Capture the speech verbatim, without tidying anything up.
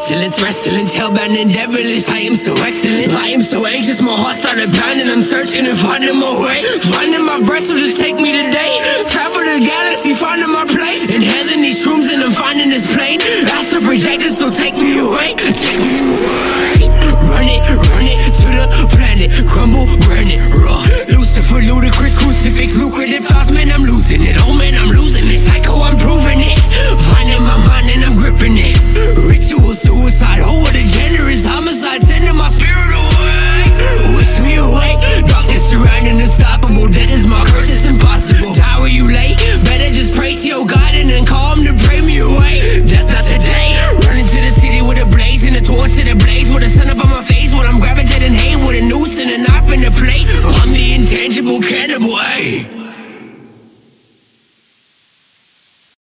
pestilence, pestilence, hellbound and devilish. I am so excellent, I am so anxious, my heart started pounding. I'm searching and finding my way, finding my breath, so just take me today. Travel the galaxy, finding my place, inhaling these shrooms and I'm finding this plane. Astral projected, so take me away, take me away. Run it, run it to the planet, crumble, burn it, raw. Lucifer, ludicrous, crucifix, lucrative thoughts, man, I'm losing it. Oh man, I'm losing it. Psycho, I'm proving it. Finding my mind and I'm gripping it. Ritual suicide, oh what a generous homicide, sending my spirit away. Wish me away. Darkness surrounding, unstoppable. Death is my curse, it's impossible. Die where you lay. Better just pray to your God and then call him to pray me away. Death not today. Running to the city with a blaze and a torch to the blaze with a sun up on my face. When I'm gravitating hate with a noose and a knife and a plate. I'm the intangible cannibal, ayy.